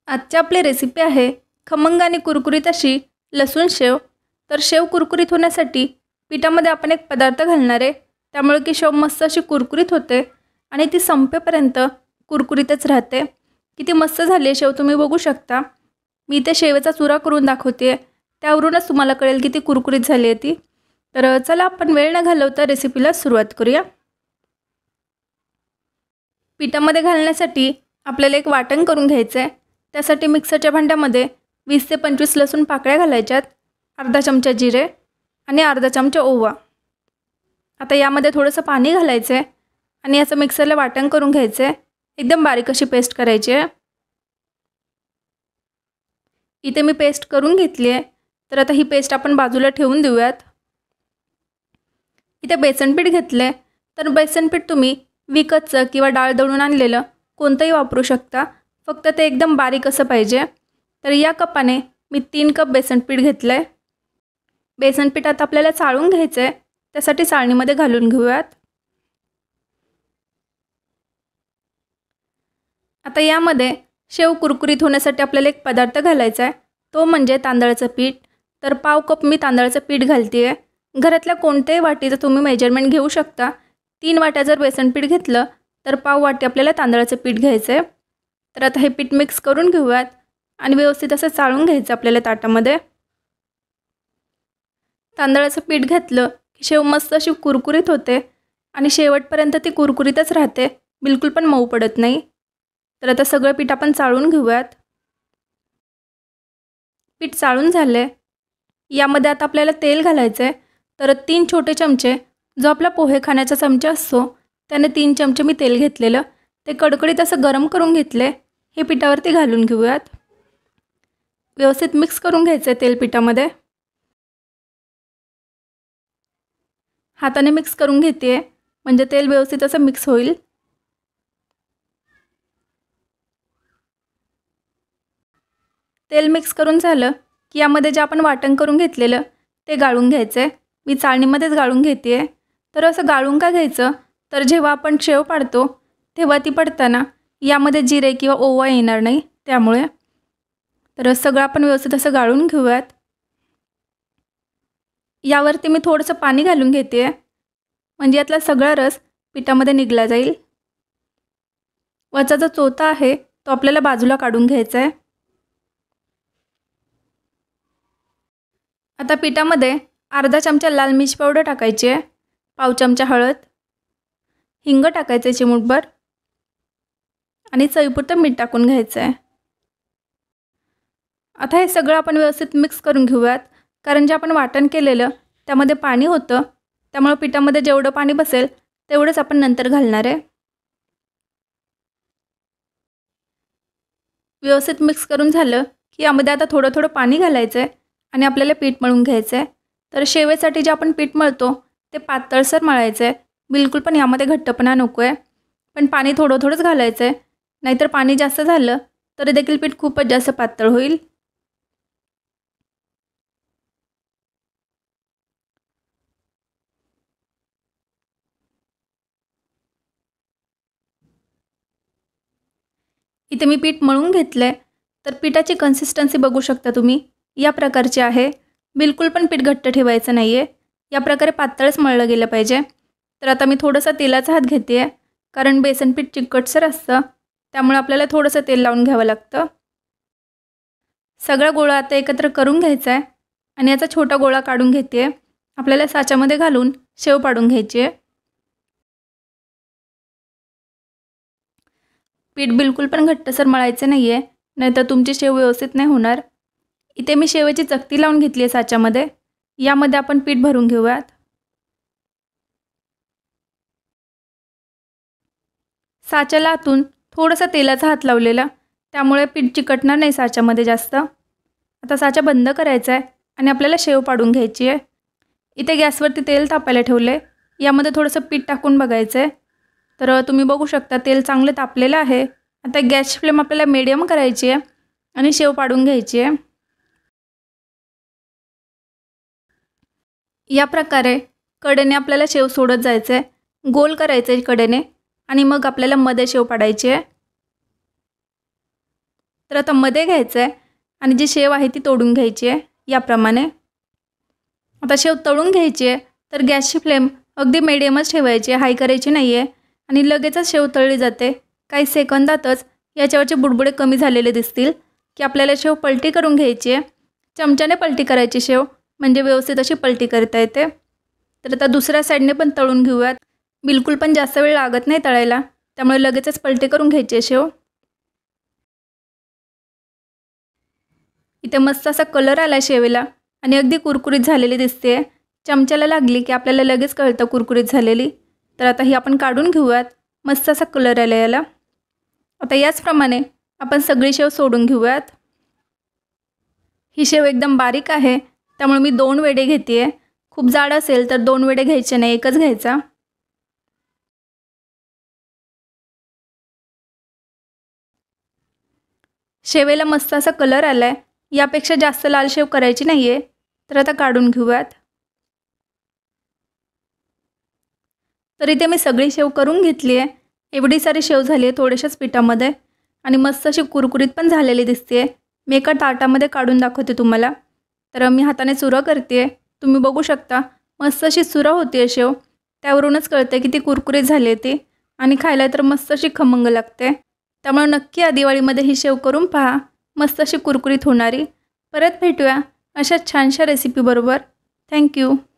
आजची आपली रेसिपी आहे खमंग आणि कुरकुरीत अशी लसूण शेव। तर शेव कुरकुरीत होण्यासाठी पिठामध्ये आपण एक पदार्थ घालणार आहे, त्यामुळे की शेव मस्त अशी कुरकुरीत होते आणि ती संपेपर्यंत कुरकुरीतच राहते। किती मस्त झाली शेव तुम्ही बघू शकता। मी इथे शेवेचा चुरा करून दाखवते, त्यावरूनच तुम्हाला कळेल किती कुरकुरीत झाली आहे ती। तर चला आपण वेळ न घालवता रेसिपीला सुरुवात करूया। पिठामध्ये घालण्यासाठी आपल्याला एक वाटण करून घ्यायचं आहे। त्यासाठी मिक्सरच्या भांड्यामध्ये 20 ते 25 लसूण पाकळ्या घालायच्यात, अर्धा चमचा जिरे आणि अर्धा चमचा ओवा। आता यामध्ये थोडंसं पाणी घालायचं आहे आणि याचं मिक्सरला वाटण करून घ्यायचं आहे। एकदम बारीक अशी पेस्ट करायची आहे। इथे मी पेस्ट करून घेतली आहे, तर आता ही पेस्ट आपण बाजूला ठेवून देऊयात। इथे बेसन पीठ घेतले, तर बेसन पीठ तुम्ही विकतचं किंवा डाळ दळून आणलेलं कोणतंही वापरू शकता, फक्त ते एकदम बारीक असं पाहिजे। तर या कपाने मी 3 कप बेसन पीठ घेतलंय। बेसन पीठ आता आपल्याला चाळून घ्यायचं आहे, त्यासाठी चाळणीमध्ये घालून घेऊयात। आता यामध्ये शेव कुरकुरीत होण्यासाठी आपल्याला एक पदार्थ घालायचा आहे, तो म्हणजे तांदळाचं पीठ। तर पाव कप मी तांदळाचं पीठ घालते आहे। घरातल्या कोणत्याही वाटीचं तुम्ही मेजरमेंट घेऊ शकता। 3 वाट्या जर बेसन पीठ घेतलं तर पाव वाटी आपल्याला तांदळाचं पीठ घ्यायचं आहे। तर आता हे पीठ मिक्स करून घेऊयात आणि व्यवस्थित असं चाळून घ्यायचं आपल्याला ताटामध्ये। तांदळाचं पीठ घातलं की शेव मस्त अशी कुरकुरीत होते आणि शेवटपर्यंत ती कुरकुरीतच राहते, बिलकुल पण मऊ पडत नाही। तर आता सगळं पीठ आपण चाळून घेऊयात। पीठ चाळून झाले, यामध्ये आता आपल्याला तेल घालायचं आहे। तर 3 छोटे चमचे, जो आपला पोहे खाण्याचा चमचा असतो त्याने 3 चमचे मी तेल घेतलेलं, ते कडकडीत असं गरम करून घेतले। हे पिठावरती घालून घेऊयात। व्यवस्थित मिक्स करून घ्यायचं आहे तेल पिठामध्ये। हाताने मिक्स करून घेते, म्हणजे तेल व्यवस्थित असं मिक्स होईल। तेल मिक्स करून झालं की यामध्ये जे आपण वाटण करून घेतलेलं ते गाळून घ्यायचं आहे। मी चाळणीमध्येच गाळून घेते आहे। तर असं गाळून का घ्यायचं, तर जेव्हा आपण शेव पाडतो तेव्हा ती पडताना यामध्ये जिरे किंवा ओवा येणार नाही, त्यामुळे। तर सगळं आपण व्यवस्थित असं गाळून घेऊयात। यावरती मी थोडंसं पाणी घालून घेते आहे, म्हणजे यातला सगळा रस पिठामध्ये निघला जाईल। वरचा जो चोथा आहे तो आपल्याला बाजूला काढून घ्यायचा आहे। आता पिठामध्ये अर्धा चमचा लाल मिरची पावडर टाकायची आहे, पाव चमचा हळद, हिंग टाकायचे चिमूटभर आणि चवीपुरतं मीठ टाकून घ्यायचं आहे। आता हे सगळं आपण व्यवस्थित मिक्स करून घेऊयात, कारण जे आपण वाटण केलेलं त्यामध्ये पाणी होतं, त्यामुळे पिठामध्ये जेवढं पाणी बसेल तेवढंच आपण नंतर घालणार आहे। व्यवस्थित मिक्स करून झालं की यामध्ये आता थोडं थोडं पाणी घालायचं आहे आणि आपल्याला पीठ मळून घ्यायचं आहे। तर शेवेसाठी जे आपण पीठ मळतो ते पातळसर मळायचं आहे, बिलकुल पण यामध्ये घट्टपणा नको आहे। पण पाणी थोडं थोडंच घालायचं आहे, नाहीतर पाणी जास्त झालं तरी देखील पीठ खूपच जास्त पातळ होईल। इथे मी पीठ मळून घेतलंय, तर पिठाची कन्सिस्टन्सी बघू शकता तुम्ही, या प्रकारची आहे। बिलकुल पण पीठ घट्ट ठेवायचं नाही आहे, या प्रकारे पातळच मळलं गेलं पाहिजे। तर आता मी थोडासा तेलाचा हात घेते आहे, कारण बेसन पीठ चिकटसर असतं, त्यामुळे आपल्याला थोडंसं तेल लावून घ्यावं लागतं। सगळा गोळा आता एकत्र करून घ्यायचा आहे आणि याचा छोटा गोळा काढून घेते आहे। आपल्याला साच्यामध्ये घालून शेव पाडून घ्यायची आहे। पीठ बिलकुल पण घट्टसर मळायचं नाही आहे, नाहीतर तुमची शेव व्यवस्थित नाही होणार। इथे मी शेवेची चकती लावून घेतली आहे साच्यामध्ये, यामध्ये आपण पीठ भरून घेऊयात। साच्याला आतून थोडासा तेलाचा हात लावलेला, त्यामुळे पीठ चिकटणार नाही साच्यामध्ये जास्त। आता साचा बंद करायचा आहे आणि आपल्याला शेव पाडून घ्यायची आहे। इथे गॅसवरती तेल तापायला ठेवलं आहे, यामध्ये थोडंसं पीठ टाकून बघायचं आहे। तर तुम्ही बघू शकता तेल चांगलं तापलेलं आहे। आता गॅसची फ्लेम आपल्याला मीडियम करायची आहे आणि शेव पाडून घ्यायची आहे। या प्रकारे कडेने आपल्याला शेव सोडत जायचं आहे, गोल करायचं आहे कडेने, आणि मग आपल्याला मध्ये शेव पाडायची आहे। तर आता मध्ये घ्यायचं आहे आणि जी शेव आहे ती तोडून घ्यायची आहे याप्रमाणे। आता शेव तळून घ्यायची आहे तर गॅसची फ्लेम अगदी मिडियमच ठेवायची आहे, हाय करायची नाही आहे आणि लगेचच शेव तळली जाते। काही सेकंदातच याच्यावरचे बुडबुडे कमी झालेले दिसतील की आपल्याला शेव पलटी करून घ्यायची आहे। चमच्याने पलटी करायची शेव, म्हणजे व्यवस्थित अशी पलटी करता येते। तर आता दुसऱ्या साईडने पण तळून घेऊयात। बिलकुल पण जास्त वेळ लागत नाही तळायला, त्यामुळे लगेचच पलटी करून घ्यायची शेव। इथे मस्त असा कलर आला शेवेला आणि अगदी कुरकुरीत झालेली दिसते। चमच्याला लागली की आपल्याला लगेच कळतं कुरकुरीत झालेली। तर आता ही आपण काढून घेऊयात। मस्त असा कलर आला याला। आता याचप्रमाणे आपण सगळी शेव सोडून घेऊयात। ही शेव एकदम बारीक आहे, त्यामुळे मी 2 वेडे घेते। खूप जाड असेल तर 2 वेडे घ्यायचे नाही, एकच घ्यायचा। शेवेला मस्त असा कलर आलाय, यापेक्षा जास्त लाल शेव करायची नाहीये। तर आता काढून घेऊयात। तर इथे मी सगळी शेव करून घेतली आहे। एवढी सारी शेव झाली आहे थोड्याशाच पिठामध्ये आणि मस्त अशी कुरकुरीत पण झालेली दिसते। मी एका ताटामध्ये काढून दाखवते तुम्हाला। तर मी हाताने चुरा करते, तुम्ही बघू शकता मस्त अशी चुरा होते शेव। त्यावरूनच कळते की ती कुरकुरीत झाली आहे ती आणि खायला तर मस्त अशी खमंग लागते। त्यामुळे नक्की या दिवाळीमध्ये ही शेव करून पहा, मस्त अशी कुरकुरीत होणारी। परत भेटूया अशा छानशा रेसिपी बरोबर। थँक्यू।